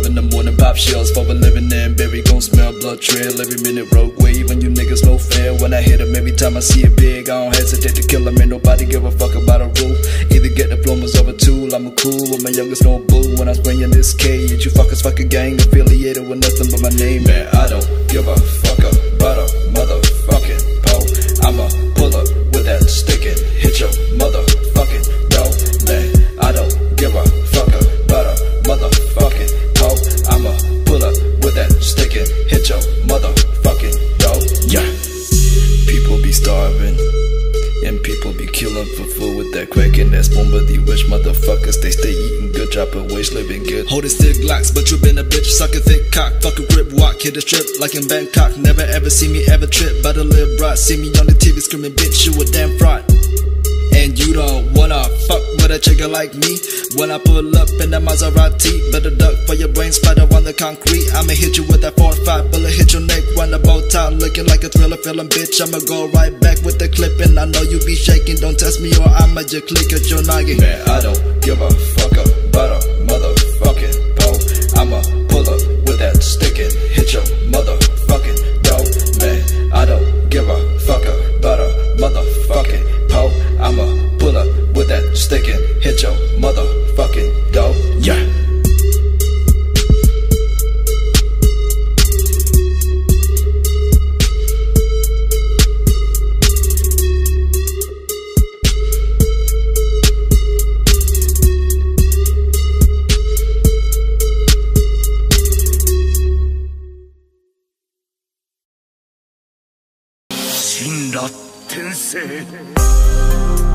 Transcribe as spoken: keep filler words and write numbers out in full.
in the morning, pop shells for a living, and berry gon' smell blood trail every minute. Rogue wave, and you niggas no fair. When I hit 'em, every time I see it big, I don't hesitate to kill 'em. Ain't nobody give a fuck about a rule. Either get diplomas or a tool. I'm a cool with my youngest no boo. When I'm spraying this K, and you fuckers fuck a gang affiliated with nothing but my name. Man, I don't give a fuck about a motherfucking pole. I'ma pull up with that stick and hit your motherfucking door. Man, I don't give a fuck about a motherfucking pole. I'ma pull up with that stick and hit your motherfucking door. Yeah. People be starving and people be killing for food with that crack and that spoon, but the rich motherfuckers, they stay eating good, dropping waste, living good. Holding stick locks, but you been a bitch, sucking thick cock, fuck a grip, walk, hit a strip like in Bangkok. Never ever see me ever trip, but a little brat, see me on the T V screaming, bitch, you a damn fraud. And you don't wanna fuck with a chicken like me. When I pull up in that Maserati, better duck for your brain splatter on the concrete. I'ma hit you with that four five bullet, hit your neck, run the bow tie, looking like a thriller film, bitch. I'ma go right back with the clip, and I know you be shaking. Don't test me or I'ma just click at your noggin. Man, I don't give a fuck about a motherfucking pole. I'ma pull up with that stick and hit your motherfucking door. Man, I don't give a fuck about a motherfucking pole. I'ma pull up with that stick and hit your motherfucking door. Yeah. Shinra Tensei.